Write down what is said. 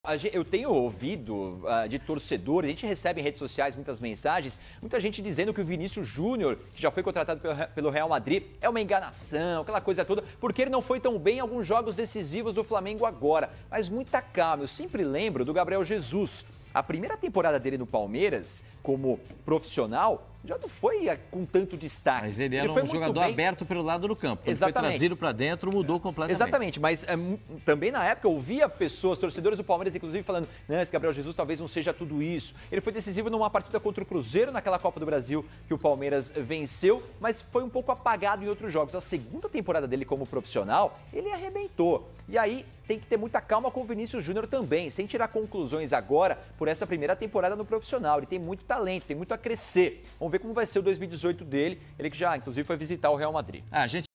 Eu tenho ouvido de torcedores, a gente recebe em redes sociais muitas mensagens, muita gente dizendo que o Vinícius Júnior, que já foi contratado pelo Real Madrid, é uma enganação, aquela coisa toda, porque ele não foi tão bem em alguns jogos decisivos do Flamengo agora. Mas muita calma, eu sempre lembro do Gabriel Jesus. A primeira temporada dele no Palmeiras, como profissional, já não foi com tanto destaque. Mas ele era um jogador aberto pelo lado do campo. Ele foi trazido para dentro, mudou completamente. Exatamente, mas também na época eu ouvia pessoas, torcedores do Palmeiras, inclusive, falando: não, esse Gabriel Jesus talvez não seja tudo isso. Ele foi decisivo numa partida contra o Cruzeiro, naquela Copa do Brasil que o Palmeiras venceu, mas foi um pouco apagado em outros jogos. A segunda temporada dele como profissional, ele arrebentou. E aí tem que ter muita calma com o Vinícius Júnior também, sem tirar conclusões agora por essa primeira temporada no profissional. Ele tem muito talento, tem muito a crescer. Vamos ver como vai ser o 2018 dele, ele que já, inclusive, foi visitar o Real Madrid. A gente